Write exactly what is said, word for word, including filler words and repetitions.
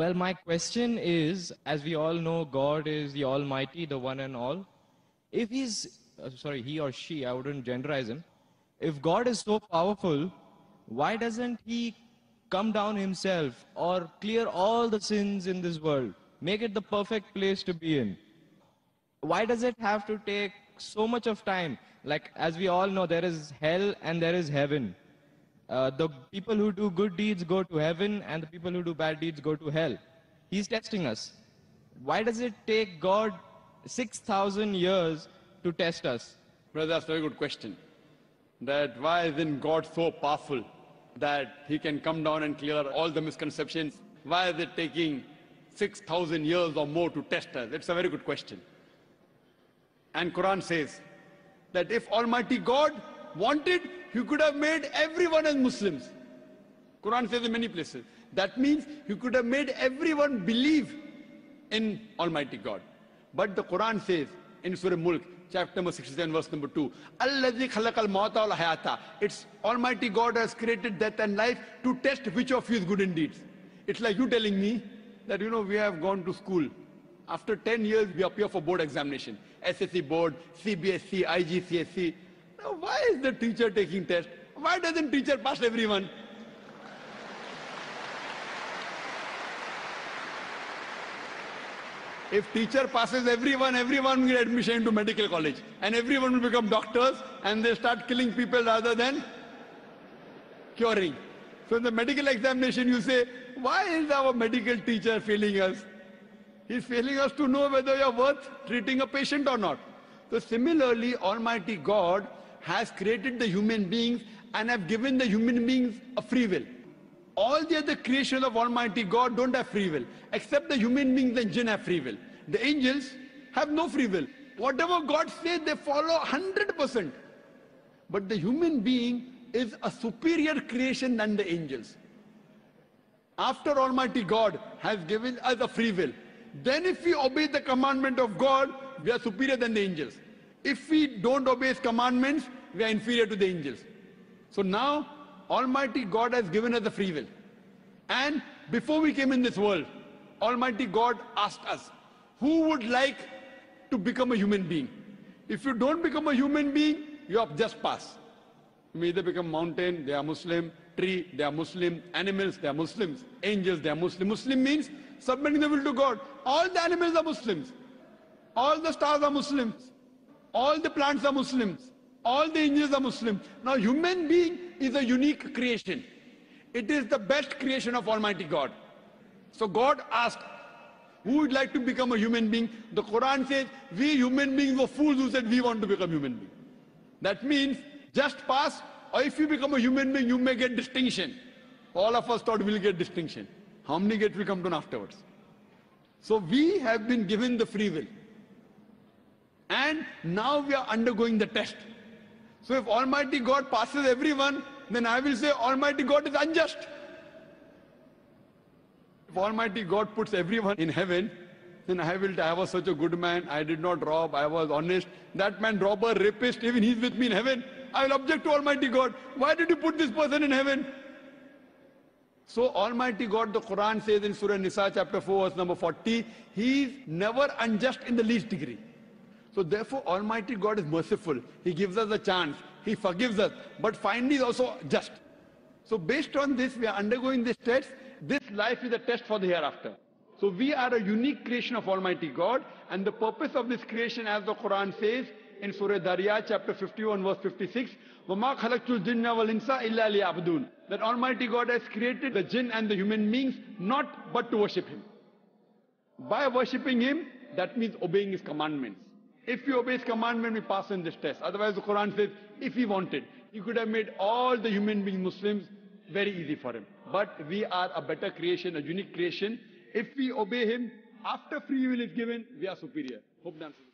Well, my question is, as we all know, God is the Almighty, the one and all. If he's, uh, sorry, he or she, I wouldn't genderize him. If God is so powerful, why doesn't he come down himself or clear all the sins in this world? Make it the perfect place to be in. Why does it have to take so much of time? Like, as we all know, there is hell and there is heaven. Uh, the people who do good deeds go to heaven, and the people who do bad deeds go to hell. He's testing us. Why does it take God six thousand years to test us? Brother, that's a very good question. That why isn't God so powerful that he can come down and clear all the misconceptions? Why is it taking six thousand years or more to test us? It's a very good question. And Quran says that if Almighty God wanted, he could have made everyone as Muslims. Quran says in many places. That means he could have made everyone believe in Almighty God. But the Quran says in Surah Mulk, chapter number sixty-seven, verse number two, Alladhi khalaqal mawta wal hayata. It's Almighty God has created death and life to test which of you is good in deeds. It's like you telling me that, you know, we have gone to school. After ten years, we appear for board examination. S S C board, C B S E, I G C S E. Now, why is the teacher taking test? Why doesn't teacher pass everyone? If teacher passes everyone, everyone will get admission into medical college. And everyone will become doctors and they start killing people rather than curing. So in the medical examination you say, why is our medical teacher failing us? He's failing us to know whether you're worth treating a patient or not. So similarly, Almighty God has created the human beings and have given the human beings a free will. All the other creation of Almighty God don't have free will, except the human beings and jinn have free will. The angels have no free will. Whatever God says, they follow one hundred percent. But the human being is a superior creation than the angels. After Almighty God has given us a free will, then if we obey the commandment of God, we are superior than the angels. If we don't obey his commandments, we are inferior to the angels. So now, Almighty God has given us the free will. And before we came in this world, Almighty God asked us, who would like to become a human being? If you don't become a human being, you have just passed. You may either become mountain, they are Muslim, tree, they are Muslim, animals, they are Muslims, angels, they are Muslim. Muslim means submitting the will to God. All the animals are Muslims. All the stars are Muslims. All the plants are Muslims. All the angels are Muslim. Now, human being is a unique creation. It is the best creation of Almighty God. So God asked, who would like to become a human being? The Quran says, we human beings were fools who said we want to become human beings. That means just pass, or if you become a human being, you may get distinction. All of us thought we'll get distinction. How many get will come down afterwards? So we have been given the free will. And now we are undergoing the test. So if Almighty God passes everyone, then I will say Almighty God is unjust. If Almighty God puts everyone in heaven, then I will, I was such a good man, I did not rob, I was honest. That man, robber, rapist, even he's with me in heaven. I will object to Almighty God. Why did you put this person in heaven? So Almighty God, the Quran says in Surah Nisa chapter four, verse number forty, he is never unjust in the least degree. So therefore, Almighty God is merciful. He gives us a chance. He forgives us. But finally, is also just. So based on this, we are undergoing this test. This life is a test for the hereafter. So we are a unique creation of Almighty God. And the purpose of this creation, as the Quran says in Surah Dariyat, chapter fifty-one, verse fifty-six, وَمَا خَلَقْتُ الْجِنَّ وَالْإِنسَ إِلَّا لِيَعْبُدُونَ. That Almighty God has created the jinn and the human beings not but to worship Him. By worshipping Him, that means obeying His commandments. If we obey His commandment, we pass in this test. Otherwise, the Quran says, if He wanted, He could have made all the human beings Muslims very easy for Him. But we are a better creation, a unique creation. If we obey Him, after free will is given, we are superior. Hope that answers.